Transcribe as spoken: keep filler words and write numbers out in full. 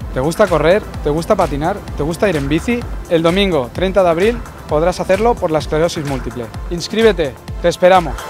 ¿Te gusta correr? ¿Te gusta patinar? ¿Te gusta ir en bici? El domingo treinta de abril podrás hacerlo por la esclerosis múltiple. ¡Inscríbete! ¡Te esperamos!